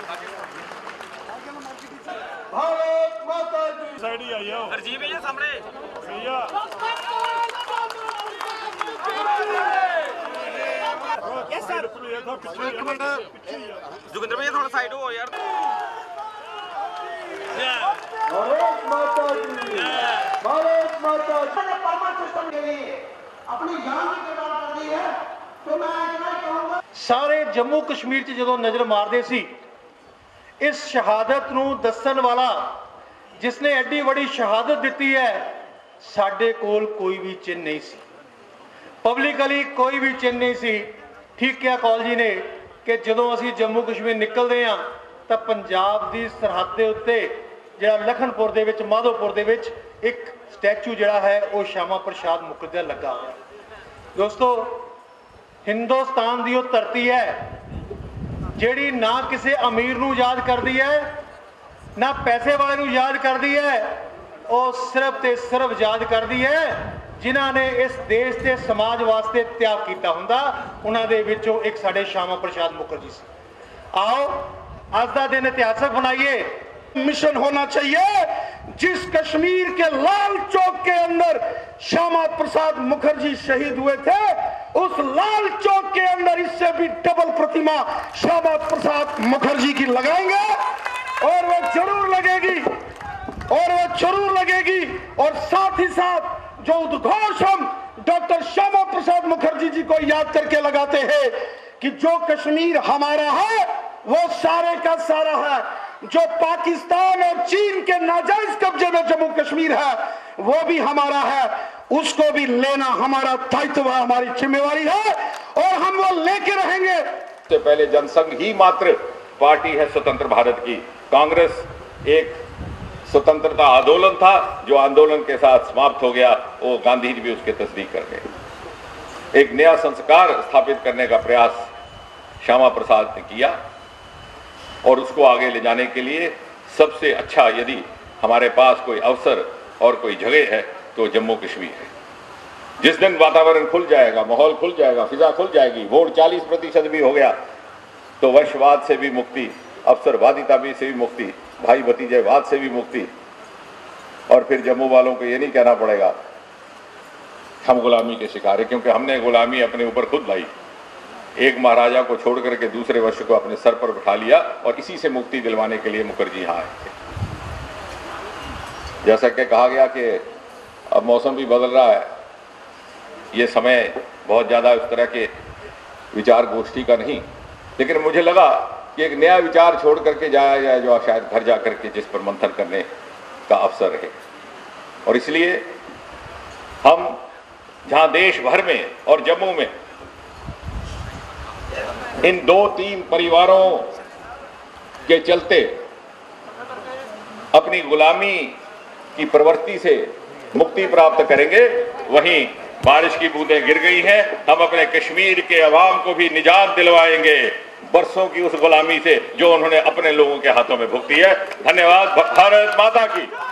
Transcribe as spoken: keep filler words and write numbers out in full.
भारत माता की साइड ही आई हो हरजीत भैया सामने भैया यस सर एक मिनट जोगिंदर भैया थोड़ा साइड हो यार। भारत माता की भारत माता की परमानेंट सिस्टम के लिए अपनी जान की कुर्बान कर दी है। तो मैं इतना ही कहूंगा, सारे जम्मू कश्मीर च जदों नज़र मारदे सी इस शहादत नूं दस्सण वाला जिसने एडी बड़ी शहादत दी है, साडे कोल कोई भी चिन्ह नहीं सी, पब्लिकली कोई भी चिन्ह नहीं सी। ठीक क्या कौल जी ने कि जदों असीं जम्मू कश्मीर निकलते हैं तो पंजाब की सरहद के उत्ते जिहड़ा लखनपुर दे विच माधोपुर दे विच एक स्टैचू जिहड़ा है वो श्यामा प्रसाद मुखर्जी दा लगा होया। दोस्तों, हिंदुस्तान की वो धरती है जिहड़ी ना किसी अमीर नूं याद करती है ना पैसे वाले नूं याद करती है, वो सिर्फ ते सिर्फ याद करती है जिन्हां ने इस देश के समाज वास्ते त्याग किया हुंदा। उन्हां दे विचों एक साडे श्यामा प्रसाद मुखर्जी सी। आओ अज दा दिन इतिहासक बनाइए। मिशन होना चाहिए जिस कश्मीर के लाल चौक के अंदर श्यामा प्रसाद मुखर्जी शहीद हुए थे, उस लाल चौक के अंदर इससे भी डबल प्रतिमा श्यामा प्रसाद मुखर्जी की लगाएंगे और वो जरूर लगेगी और वो जरूर लगेगी। और साथ ही साथ जो उद्घोष हम डॉक्टर श्यामा प्रसाद मुखर्जी जी को याद करके लगाते हैं कि जो कश्मीर हमारा है वो सारे का सारा है, जो पाकिस्तान और चीन के नाजायज कब्जे में जम्मू कश्मीर है वो भी हमारा है, उसको भी लेना हमारा दायित्व है, हमारी जिम्मेवारी है और हम वो लेके रहेंगे। से पहले जनसंघ ही मात्र पार्टी है स्वतंत्र भारत की। कांग्रेस एक स्वतंत्रता आंदोलन था जो आंदोलन के साथ समाप्त हो गया, वो गांधी जी भी उसके तस्दीक कर गए। एक नया संस्कार स्थापित करने का प्रयास श्यामा प्रसाद ने किया और उसको आगे ले जाने के लिए सबसे अच्छा यदि हमारे पास कोई अवसर और कोई जगह है तो जम्मू कश्मीर है। जिस दिन वातावरण खुल जाएगा, माहौल खुल जाएगा, फिजा खुल जाएगी, वोट चालीस प्रतिशत भी हो गया तो वंशवाद से भी मुक्ति, अवसरवादिता भी से भी मुक्ति, भाई भतीजेवाद से भी मुक्ति। और फिर जम्मू वालों को ये नहीं कहना पड़ेगा हम गुलामी के शिकार हैं, क्योंकि हमने गुलामी अपने ऊपर खुद लाई। एक महाराजा को छोड़ करके दूसरे वर्ष को अपने सर पर बिठा लिया और इसी से मुक्ति दिलवाने के लिए मुखर्जी यहाँ आए थे। जैसा कि कहा गया कि अब मौसम भी बदल रहा है, ये समय बहुत ज़्यादा उस तरह के विचार गोष्ठी का नहीं, लेकिन मुझे लगा कि एक नया विचार छोड़ करके जाया जाए जो शायद घर जा करके जिस पर मंथन करने का अवसर रहे। और इसलिए हम जहाँ देश भर में और जम्मू में इन दो तीन परिवारों के चलते अपनी गुलामी की प्रवृत्ति से मुक्ति प्राप्त करेंगे, वहीं बारिश की बूंदें गिर गई हैं, हम अपने कश्मीर के अवाम को भी निजात दिलवाएंगे बरसों की उस गुलामी से जो उन्होंने अपने लोगों के हाथों में भुगती है। धन्यवाद। भारत माता की।